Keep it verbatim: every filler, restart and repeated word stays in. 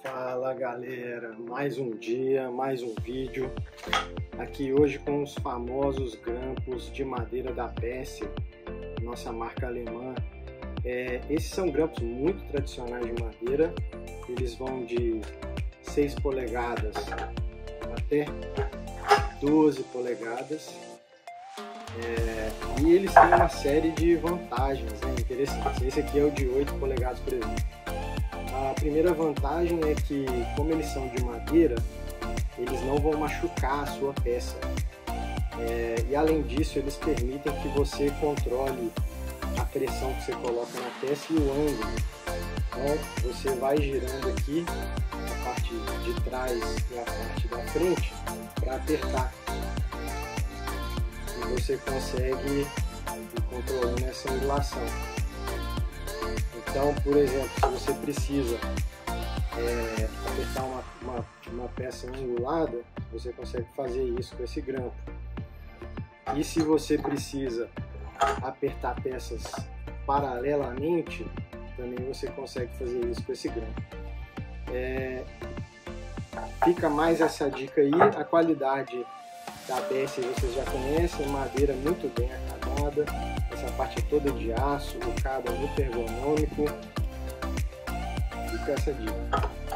Fala galera, mais um dia, mais um vídeo aqui hoje com os famosos grampos de madeira da Bessel, nossa marca alemã. É, esses são grampos muito tradicionais de madeira, eles vão de seis polegadas até doze polegadas, é, e eles têm uma série de vantagens, né, interessantes. Esse aqui é o de oito polegadas, por exemplo. A primeira vantagem é que, como eles são de madeira, eles não vão machucar a sua peça. É, e além disso, eles permitem que você controle a pressão que você coloca na peça e o ângulo. Então, você vai girando aqui a parte de trás e a parte da frente para apertar. E você consegue ir controlando essa angulação. Então, por exemplo, se você precisa é, apertar uma, uma, uma peça angulada, você consegue fazer isso com esse grampo. E se você precisa apertar peças paralelamente, também você consegue fazer isso com esse grampo. É, fica mais essa dica aí. A qualidade da Bessel vocês já conhecem, madeira muito bem acabada. Essa parte toda de aço, o cabo é muito ergonômico. Fica essa dica.